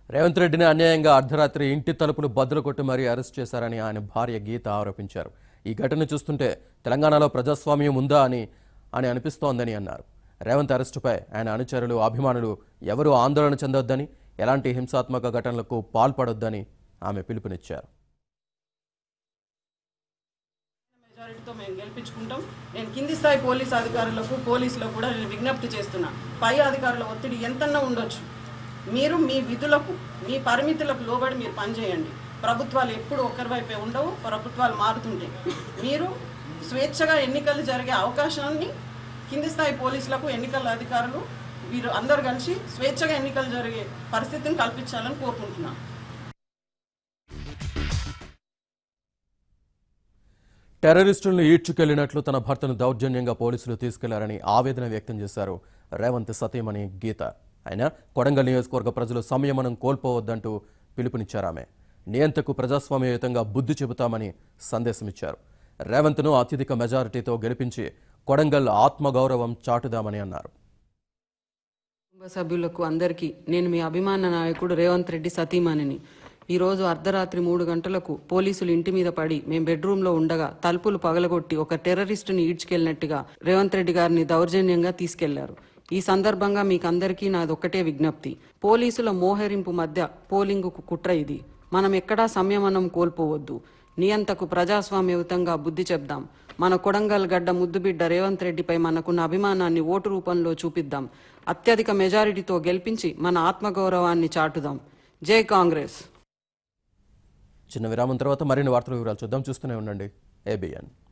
రేవంత్ రెడ్డిని అన్యాయంగా అర్ధరాత్రి ఇంటి తలుపులు బద్దలు కొట్టి మరీ అరెస్ట్ చేశారని ఆయన భార్య గీత ఆరోపించారు. ఈ ఘటన చూస్తుంటే తెలంగాణలో ప్రజాస్వామ్యం ఉందా అని అనిపిస్తోందని అన్నారు. రేవంత్ అరెస్టుపై ఆయన అనుచరులు, అభిమానులు ఎవరూ ఆందోళన చెందొద్దని, ఎలాంటి హింసాత్మక ఘటనలకు పాల్పడొద్దని ఆమె పిలుపునిచ్చారు. మేము గెలిపించుకుంటాం. నేను కింది స్థాయి పోలీసు అధికారులకు, పోలీసులకు కూడా నేను విజ్ఞప్తి చేస్తున్నా. పై అధికారుల ఒత్తిడి ఎంతన్నా ఉండొచ్చు, మీరు మీ విధులకు, మీ పరిమితులకు లోబడి మీరు పనిచేయండి. ప్రభుత్వాలు ఎప్పుడు ఒక్కరి వైపే ఉండవు, ప్రభుత్వాలు మారుతుంటాయి. మీరు స్వేచ్ఛగా ఎన్నికలు జరిగే అవకాశాన్ని కింది స్థాయి పోలీసులకు, ఎన్నికల అధికారులు వీరు అందరు కలిసి స్వేచ్ఛగా ఎన్నికలు జరిగే పరిస్థితిని కల్పించాలని కోరుకుంటున్నాను. టెర్రరిస్టులను ఈడ్చుకెళ్లినట్లు తన భర్తను దౌర్జన్యంగా పోలీసులు తీసుకెళ్లారని ఆవేదన వ్యక్తం చేశారు రేవంత్ సతీమణి గీత. ఆయన కొడంగల్ నియోజకవర్గ ప్రజలు సంయమనం కోల్పోవద్దంటూ పిలుపునిచ్చారామె. నియంతకు ప్రజాస్వామ్యయుతంగా బుద్ధి చెబుతామని సందేశమిచ్చారు. రేవంత్ను అత్యధిక మెజారిటీతో గెలిపించి కొడంగల్ ఆత్మగౌరవం చాటుదామని అన్నారు. కుటుంబ సభ్యులకు అందరికీ నేను మీ అభిమాన నాయకుడు రేవంత్ రెడ్డి సతీమణిని. ఈరోజు అర్ధరాత్రి 3 గంటలకు పోలీసులు ఇంటి మీద పడి మేము బెడ్రూమ్లో ఉండగా తలుపులు పగలగొట్టి ఒక టెర్రరిస్టుని ఈడ్చుకెళ్లినట్టుగా రేవంత్ రెడ్డి గారిని దౌర్జన్యంగా తీసుకెళ్లారు. ఈ సందర్భంగా మీకందరికీ నాదొక్కటే విజ్ఞప్తి. పోలీసుల మోహరింపు మధ్య పోలింగుకు కుట్ర ఇది. మనం ఎక్కడా సంయమనం కోల్పోవద్దు. నియంతకు ప్రజాస్వామ్యయుతంగా బుద్ధి చెప్దాం. మన కొడంగల్ గడ్డ ముద్దుబిడ్డ రేవంత్ రెడ్డిపై మనకున్న అభిమానాన్ని ఓటు రూపంలో చూపిద్దాం. అత్యధిక మెజారిటీతో గెలిపించి మన ఆత్మగౌరవాన్ని చాటుదాం. జై కాంగ్రెస్. చిన్న విరామం తర్వాత మరిన్ని వార్తల వివరాలు చూద్దాం. చూస్తూనే ఉండండి ABN.